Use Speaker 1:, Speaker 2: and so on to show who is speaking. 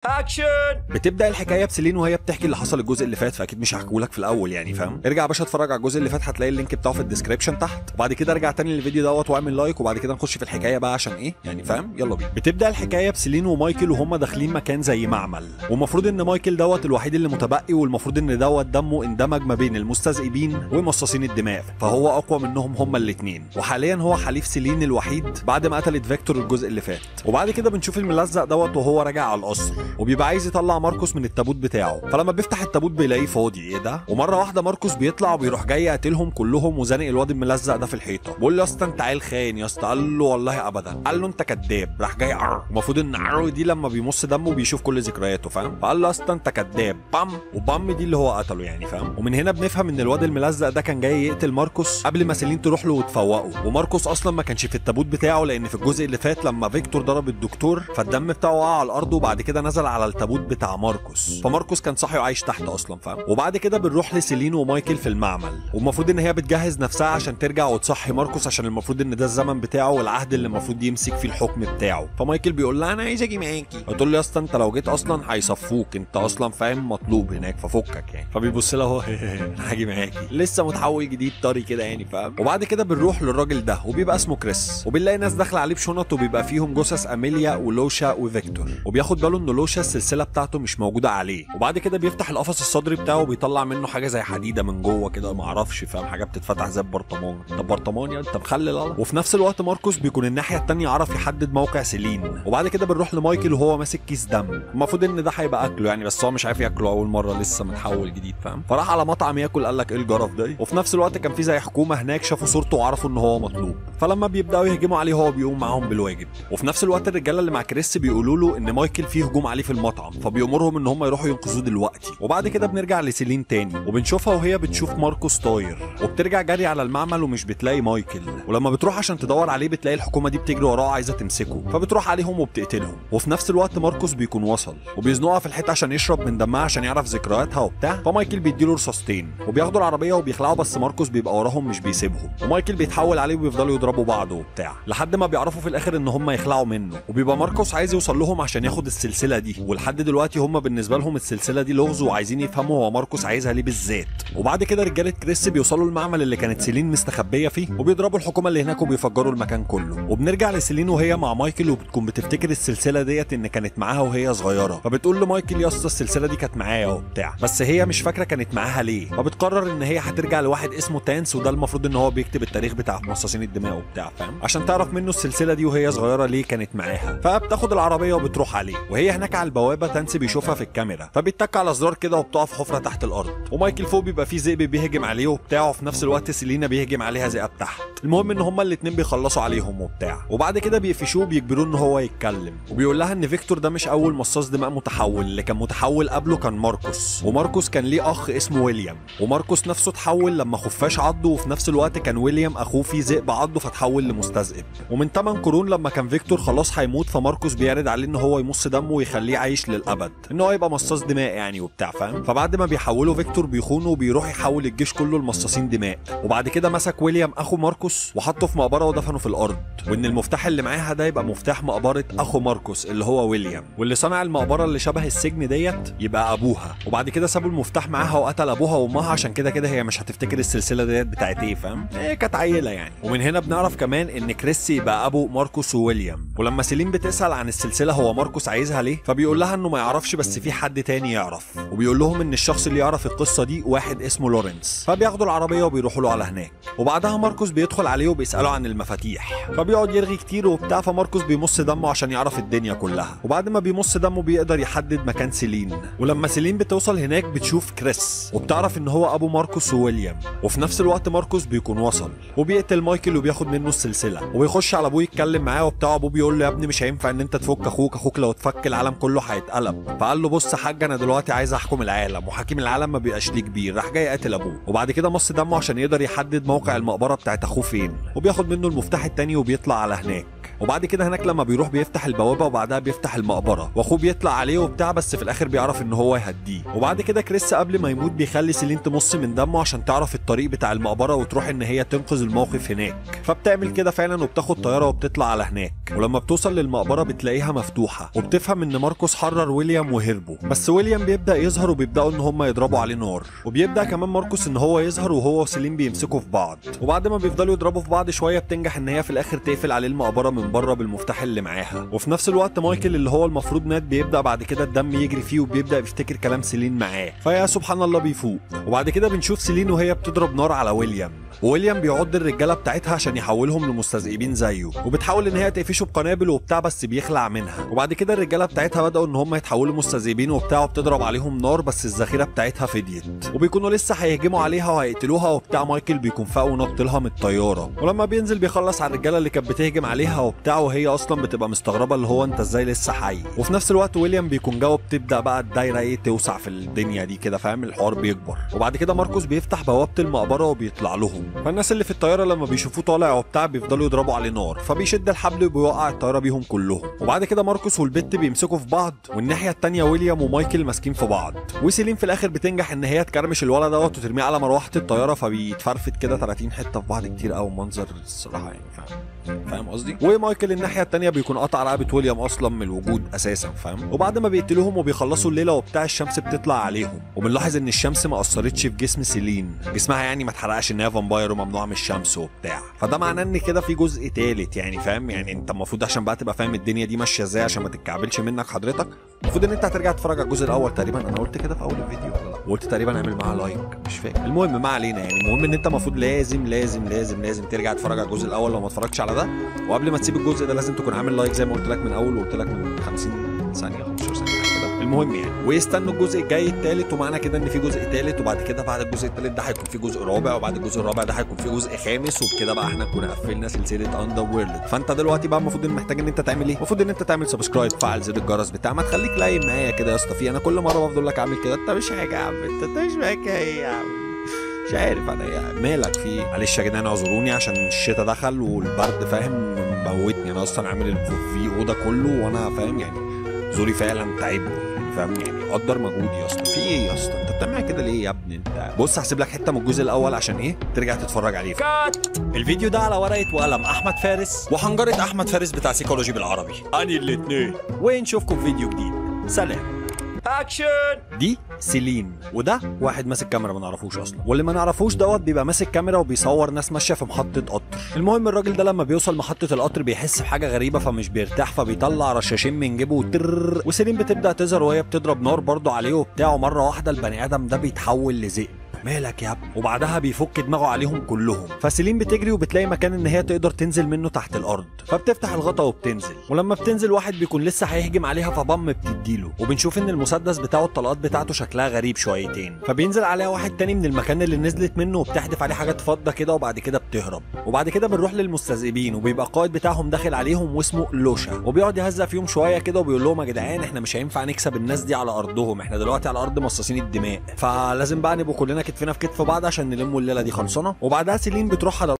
Speaker 1: اكشن. بتبدا الحكايه بسيلين وهي بتحكي اللي حصل الجزء اللي فات، فاكيد مش هحكيهولك في الاول يعني فاهم. ارجع يا باشا اتفرج على الجزء اللي فات، هتلاقي اللينك بتاعه في الديسكربشن تحت، وبعد كده ارجع تاني للفيديو دوت واعمل لايك، وبعد كده نخش في الحكايه بقى عشان ايه يعني فاهم. يلا بينا. بتبدا الحكايه بسيلين ومايكل وهم داخلين مكان زي معمل، والمفروض ان مايكل دوت الوحيد اللي متبقي، والمفروض ان دوت دمه اندمج ما بين المستذئبين ومصاصين الدماء، فهو اقوى منهم هما الاثنين، وحاليا هو حليف سيلين الوحيد بعد ما قتلت فيكتور الجزء اللي فات. وبعد كده بنشوف الملزق دوت وهو راجع على القصر، وبيبقى عايز يطلع ماركوس من التابوت بتاعه، فلما بيفتح التابوت بيلاقيه فاضي. ايه ده؟ ومره واحده ماركوس بيطلع وبيروح جاي قاتلهم كلهم وزانق الواد الملزق ده في الحيطه، بيقول له يا اسطى انت عيل خاين يا اسطى. قال له والله ابدا. قال له انت كذاب. راح جاي المفروض ان دي لما بيمص دمه بيشوف كل ذكرياته فاهم، فقال له يا اسطى انت كذاب بام، وبام دي اللي هو قتله يعني فاهم. ومن هنا بنفهم ان الواد الملزق ده كان جاي يقتل ماركوس قبل ما سيلين تروح له وتفوقه، وماركوس اصلا ما كانش في التابوت بتاعه، لان في الجزء اللي فات لما فيكتور ضرب الدكتور فالدم بتاعه وقع على الارض، وبعد كده نزل على التابوت بتاع ماركوس، فماركوس كان صاحي وعايش تحت اصلا فاهم. وبعد كده بنروح لسيلين ومايكل في المعمل، والمفروض ان هي بتجهز نفسها عشان ترجع وتصحي ماركوس، عشان المفروض ان ده الزمن بتاعه والعهد اللي المفروض يمسك فيه الحكم بتاعه. فمايكل بيقول لها انا عايز اجي معاكي، هتقول له يا اسطى انت لو جيت اصلا هيصفوك، انت اصلا فاهم مطلوب هناك ففكك يعني. فبيبص لها هو انا هاجي معاكي، لسه متحول جديد طري كده يعني فاهم. وبعد كده بنروح للراجل ده وبيبقى اسمه كريس، وبنلاقي ناس داخله عليه بشنط، وبيبقى فيهم جثث اميليا ولوشا وفيكتور، وبياخد باله ان لوشا السلسله بتاعته مش موجوده عليه. وبعد كده بيفتح القفص الصدري بتاعه وبيطلع منه حاجه زي حديده من جوه كده، ما اعرفش فاهم، حاجه بتتفتح زي البرطمان. طب برطمان يا انت مخلل. وفي نفس الوقت ماركوس بيكون الناحيه الثانيه عرف يحدد موقع سيلين. وبعد كده بنروح لمايكل وهو ماسك كيس دم، المفروض ان ده هيبقى اكله يعني، بس هو مش عارف ياكله اول مره لسه متحول جديد فاهم. فراح على مطعم ياكل، قال لك ايه الجرف ده. وفي نفس الوقت كان في زي حكومه هناك شافوا صورته وعرفوا ان هو مطلوب، فلما بيبداوا يهجموا عليه هو بيقوم معاهم بالواجب. وفي نفس الوقت الرجاله اللي مع كريس بيقولوا له ان مايكل فيه هجوم عليه في المطعم، فبيامرهم ان هم يروحوا ينقذوه دلوقتي. وبعد كده بنرجع لسيلين تاني، وبنشوفها وهي بتشوف ماركوس طاير، وبترجع جري على المعمل ومش بتلاقي مايكل، ولما بتروح عشان تدور عليه بتلاقي الحكومه دي بتجري وراه عايزه تمسكه، فبتروح عليهم وبتقتلهم. وفي نفس الوقت ماركوس بيكون وصل، وبيزنقها في الحته عشان يشرب من دمها عشان يعرف ذكرياتها وبتاع، فمايكل بيديله رصاصتين وبياخدوا العربيه وبيخلعوا، بس ماركوس بيبقى وراهم مش بيسيبهم، ومايكل بيتحول عليه وبيفضلوا يضربوا بعض وبتاع لحد ما بيعرفوا في الاخر ان هم يخلعوا منه، وبيبقى ماركوس عايز يوصل لهم عشان ياخد السلسله دي، ولحد دلوقتي هم بالنسبه لهم السلسله دي لغز وعايزين يفهموا هو ماركوس عايزها ليه بالذات. وبعد كده رجاله كريس بيوصلوا المعمل اللي كانت سيلين مستخبيه فيه، وبيضربوا الحكومه اللي هناك وبيفجروا المكان كله. وبنرجع لسيلين وهي مع مايكل، وبتكون بتفتكر السلسله ديت ان كانت معاها وهي صغيره، فبتقول لمايكل يا اسطى السلسله دي كانت معايا وبتاع، بس هي مش فاكره كانت معاها ليه، فبتقرر ان هي هترجع لواحد اسمه تانس، وده المفروض ان هو بيكتب التاريخ بتاع مصاصين الدماء وبتاع فاهم، عشان تعرف منه السلسله دي وهي صغيره ليه كانت معاها. فبتاخد العربيه وبتروح عليه، وهي هناك على البوابه تانس بيشوفها في الكاميرا، فبيتك على زرار كده وبتقع في حفره تحت الارض، ومايكل فوق بيبقى فيه ذئب بيهجم عليه وبتاع، وفي نفس الوقت سيلينا بيهجم عليها ذئب تحت. المهم ان هما الاثنين بيخلصوا عليهم وبتاع، وبعد كده بيقفشوه بيجبروه ان هو يتكلم، وبيقول لها ان فيكتور ده مش اول مصاص دماء متحول، اللي كان متحول قبله كان ماركوس، وماركوس كان ليه اخ اسمه ويليام، وماركوس نفسه اتحول لما خفاش عضه، وفي نفس الوقت كان ويليام اخوه فيه ذئب عضه فتحول لمستذئب. ومن 8 قرون لما كان فيكتور خلاص هيموت، فماركوس بيعرض عليه ان هو يمص دمه ويخليه عايش للابد، ان هو يبقى مصاص دماء يعني وبتاع فاهم. فبعد ما بيحولوا فيكتور بيخونه وبيروح يحول الجيش كله لمصاصين دماء، وبعد كده مسك ويليام اخو ماركوس وحطه في مقبره ودفنه في الارض، وان المفتاح اللي معاها ده يبقى مفتاح مقبره اخو ماركوس اللي هو ويليام، واللي صنع المقبره اللي شبه السجن ديت يبقى ابوها. وبعد كده سابوا المفتاح معاها وقتل ابوها وامها، عشان كده هي مش هتفتكر السلسله ديت بتاعت ايه فاهم، هي كانت عيله يعني. ومن هنا بنعرف كمان ان كريس يبقى ابو ماركوس وويليام. ولما سيلين بتسال عن السلسله هو ماركوس عايزها ليه، فبيقول لها انه ما يعرفش بس في حد تاني يعرف، وبيقول لهم ان الشخص اللي يعرف القصه دي واحد اسمه لورنس، فبياخدوا العربيه وبيروحوا له على هناك. وبعدها ماركوس بيدخل عليه وبيساله عن المفاتيح، فبيقعد يرغي كتير وبتاع، فماركوس بيمص دمه عشان يعرف الدنيا كلها، وبعد ما بيمص دمه بيقدر يحدد مكان سيلين. ولما سيلين بتوصل هناك بتشوف كريس وبتعرف ان هو ابو ماركوس وويليام، وفي نفس الوقت ماركوس بيكون وصل وبيقتل مايكل وبياخد منه السلسله، وبيخش على ابوه يتكلم معاه وبتاع. ابوه بيقول له يا ابني مش هينفع ان انت تفك اخوك لو اتفك العالم كله هيتقلب. فقال له بص يا حاج انا دلوقتي عايز احكم العالم، وحكيم العالم ما بيبقاش ليه كبير. راح جاي قاتل ابوه، وبعد كده مص دمه عشان يقدر يحدد موقع المقبره بتاعت اخوه فين، وبياخد منه المفتاح التاني وبيطلع على هناك. وبعد كده هناك لما بيروح بيفتح البوابه وبعدها بيفتح المقبره واخوه بيطلع عليه وبتاع، بس في الاخر بيعرف ان هو يهديه. وبعد كده كريس قبل ما يموت بيخلي سيلين تمص من دمه عشان تعرف الطريق بتاع المقبره وتروح ان هي تنقذ الموقف هناك. فبتعمل كده فعلا وبتاخد طياره وبتطلع على هناك. ولما بتوصل للمقبره بتلاقيها مفتوحه وبتفهم ان ماركوس حرر ويليام وهربوا، بس ويليام بيبدا يظهر وبيبداوا ان هم يضربوا عليه نار. وبيبدا كمان ماركوس ان هو يظهر وهو وسيلين بيمسكوا في بعض. وبعد ما بيفضلوا يضربوا في بعض شويه بتنجح ان هي في الاخر تقفل عليه المقبره من بره بالمفتاح اللي معاها. وفي نفس الوقت مايكل اللي هو المفروض مات بيبدا بعد كده الدم يجري فيه وبيبدا يفتكر كلام سيلين معاه، فيا سبحان الله بيفوق. وبعد كده بنشوف سيلين وهي بتضرب نار على ويليام، وويليام بيعض الرجاله بتاعتها عشان يحولهم لمستذئبين زيه، وبتحاول ان هي تقفشه بقنابل وبتاع بس بيخلع منها. وبعد كده الرجاله بتاعتها بداوا ان هم يتحولوا مستذئبين وبتاع وبتضرب عليهم نار، بس الذخيره بتاعتها فديت وبيكونوا لسه هيهجموا عليها وهيقتلوها وبتاع. مايكل بيكون فاق ونط لها من الطياره، ولما بينزل بيخلص على الرجاله اللي كانت بتهجم عليها وبتاع، وهي اصلا بتبقى مستغربه اللي هو انت ازاي لسه حي. وفي نفس الوقت ويليام بيكون جاوب بتبدا بقى الدايره ايه توسع في الدنيا دي كده، فاهم؟ الحوار بيكبر. وبعد كده ماركوس بيفتح بوابه المقبره وبيطلع لهم، فالناس اللي في الطياره لما بيشوفوه طالع وبتاع بيفضلوا يضربوا عليه نار، فبيشد الحبل وبيوقع الطياره بيهم كلهم. وبعد كده ماركوس والبت بيمسكوا في بعض، والناحيه الثانيه ويليام ومايكل ماسكين في بعض. وسيلين في الاخر بتنجح ان هي تكرمش الولد دوت وترميه على مروحه الطياره، فبيتفرفت كده 30 حته في بعض كتير قوي. منظر الصراحه يعني فاهم قصدي؟ ومايكل الناحيه الثانيه بيكون قطع رقبه ويليام اصلا من الوجود اساسا، فاهم؟ وبعد ما بيقتلوهم وبيخلصوا الليله وبتاع الشمس بتطلع عليهم، وبنلاحظ ان الشمس ما اثرتش في جسم سيلين، جسمها يعني ما اتحرقش ان هي فامباير وممنوع من الشمس وبتاع. فده معناه ان كده في جزء ثالث يعني، فاهم؟ يعني انت المفروض عشان بقى تبقى فاهم الدنيا دي ماشيه ازاي عشان ما تتكعبلش منك حضرتك، المفروض ان انت هترجع تتفرج على الجزء الاول تقريبا. انا قلت كده في اول الفيديو ولا لا؟ وقلت تقريبا اعمل معاها لايك، مش فاكر. المهم ما علينا يعني، المهم ان انت المفروض لازم ترجع تتفرج على الجزء الاول لو ما اتفرجتش على ده. وقبل ما تسيب الجزء ده لازم تكون عامل لايك زي ما قلت لك من اول، وقلت لك من 50 ثانيه 15 ثانيه كده. المهم يعني، ويستنوا الجزء الجاي الثالث، ومعنى كده ان في جزء ثالث، وبعد كده بعد الجزء الثالث ده هيكون في جزء رابع، وبعد الجزء الرابع ده هيكون في جزء خامس، وبكده بقى احنا نكون قفلنا سلسله اندر وورلد. فانت دلوقتي بقى المفروض ان محتاج ان انت تعمل ايه؟ المفروض ان انت تعمل سبسكرايب، فعل زر الجرس بتاع، ما تخليك لايم معايا كده يا اسطى. في انا كل مره بفضل لك اعمل كده، انت مش حاجه يا عم، انت مش حاجه يا عم، مش عارف انا يعني مالك في. معلش يا جدعان اعذروني عشان الشتاء دخل والبرد فاهم موتني. انا اصلا عامل في اوضه كله وانا فاهم يعني زوري فعلا تعبني، فاهم يعني؟ قدر مجهودي يا اسطى. في ايه يا اسطى؟ انت بتعمل كده ليه يا ابني انت؟ بص هسيب لك حته من الجزء الاول عشان ايه ترجع تتفرج عليه. الفيديو ده على ورقه وقلم احمد فارس وحنجره احمد فارس بتاع سيكولوجي بالعربي، اني الاثنين. ونشوفكم في فيديو جديد، سلام. اكشن. دي سيلين، وده واحد ماسك كاميرا ما نعرفوش اصلا، واللي ما نعرفوش دوت بيبقى ماسك كاميرا وبيصور ناس ماشيه في محطه قطر. المهم الراجل ده لما بيوصل محطه القطر بيحس بحاجه غريبه فمش بيرتاح، فبيطلع رشاشين من جيبه وتر، وسيلين بتبدا تظهر وهي بتضرب نار برضه عليه وبتاع، ومره واحده البني ادم ده بيتحول لذئب. مالك يا ابني؟ وبعدها بيفك دماغه عليهم كلهم. فسيلين بتجري وبتلاقي مكان ان هي تقدر تنزل منه تحت الارض، فبتفتح الغطا وبتنزل. ولما بتنزل واحد بيكون لسه هيهجم عليها فبام بتديله، وبنشوف ان المسدس بتاعه الطلقات بتاعته شكلها غريب شويتين، فبينزل عليها واحد تاني من المكان اللي نزلت منه وبتحدف عليه حاجات فضه كده، وبعد كده بتهرب. وبعد كده بنروح للمستذئبين وبيبقى القائد بتاعهم داخل عليهم واسمه لوشا، وبيقعد يهزق فيهم شويه كده وبيقول لهم يا جدعان احنا مش هينفع نكسب الناس دي على ارضهم، احنا دلوقتي على ارض مصاصين الدماء، فلازم بقى نبقوا كلنا كتفنا في كتف بعض عشان نلموا الليله دي خلصانه. وبعدها سيلين بتروح على